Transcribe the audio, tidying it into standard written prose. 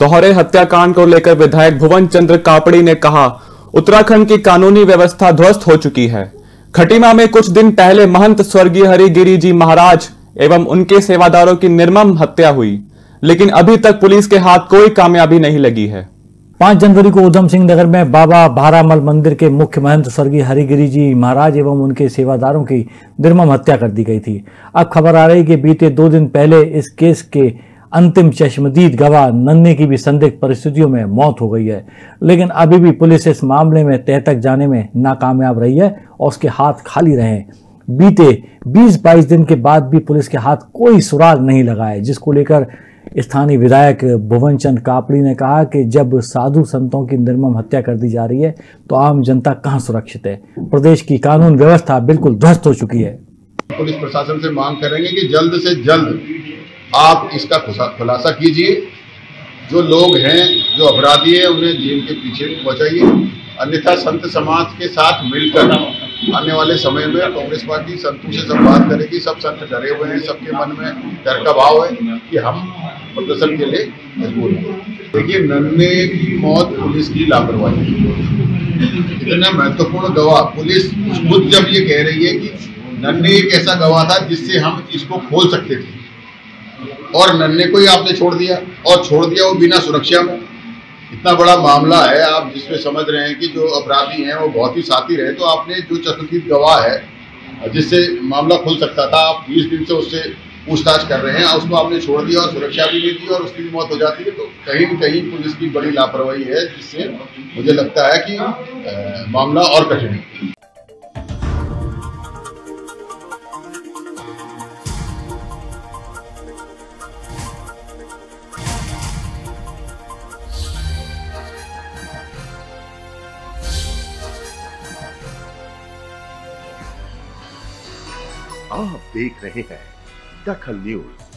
दोहरे हत्याकांड को लेकर विधायक भुवन चंद्र कापड़ी ने कहा, उत्तराखंड की कानूनी व्यवस्था ध्वस्त हो चुकी है। खटीमा में कुछ दिन पहले महंत स्वर्गीय हरिगिरी जी महाराज एवं उनके सेवादारों की निर्मम हत्या हुई, लेकिन अभी तक पुलिस के हाथ कोई कामयाबी नहीं लगी है। 5 जनवरी को उधम सिंह नगर में बाबा भारामल मंदिर के मुख्य महंत स्वर्गीय हरिगिरी जी महाराज एवं उनके सेवादारों की निर्मम हत्या कर दी गई थी। अब खबर आ रही कि बीते 2 दिन पहले इस केस के अंतिम चश्मदीद गवाह नन्हे की भी संदिग्ध परिस्थितियों में मौत हो गई है, लेकिन अभी भी पुलिस इस मामले में तह तक जाने में नाकामयाब रही है और उसके हाथ खाली रहे। बीते 20-22 दिन के बाद भी पुलिस के हाथ कोई सुराग नहीं लगा है, जिसको लेकर स्थानीय विधायक भुवन चंद्र कापड़ी ने कहा कि जब साधु संतों की निर्मम हत्या कर दी जा रही है तो आम जनता कहां सुरक्षित है। प्रदेश की कानून व्यवस्था बिल्कुल ध्वस्त हो चुकी है। पुलिस प्रशासन से मांग करेंगे कि जल्द से जल्द आप इसका खुलासा कीजिए। जो लोग हैं, जो अपराधी हैं, उन्हें जेल के पीछे पहुंचाइए, अन्यथा संत समाज के साथ मिलकर आने वाले समय में कांग्रेस पार्टी संतों से संवाद करेगी। सब संत डरे हुए हैं, सबके मन में डर का भाव है कि हम प्रदर्शन के लिए मजबूर हैं। देखिए, नन्हे की मौत पुलिस की लापरवाही, इतना महत्वपूर्ण गवाह पुलिस खुद जब ये कह रही है कि नन्हे एक ऐसा गवाह था जिससे हम इसको खोल सकते थे, और नन्हे को ही आपने छोड़ दिया, और छोड़ दिया वो बिना सुरक्षा में। इतना बड़ा मामला है, आप जिसमें समझ रहे हैं कि जो अपराधी हैं वो बहुत ही साथी रहे, तो आपने जो चश्मदीद गवाह है जिससे मामला खुल सकता था, आप 20 दिन से उससे पूछताछ कर रहे हैं, उसको आपने छोड़ दिया और सुरक्षा भी नहीं दी और उसकी भी मौत हो जाती है। तो कहीं न कहीं पुलिस की बड़ी लापरवाही है, जिससे मुझे लगता है कि मामला और कठिन है। आप देख रहे हैं दखल न्यूज।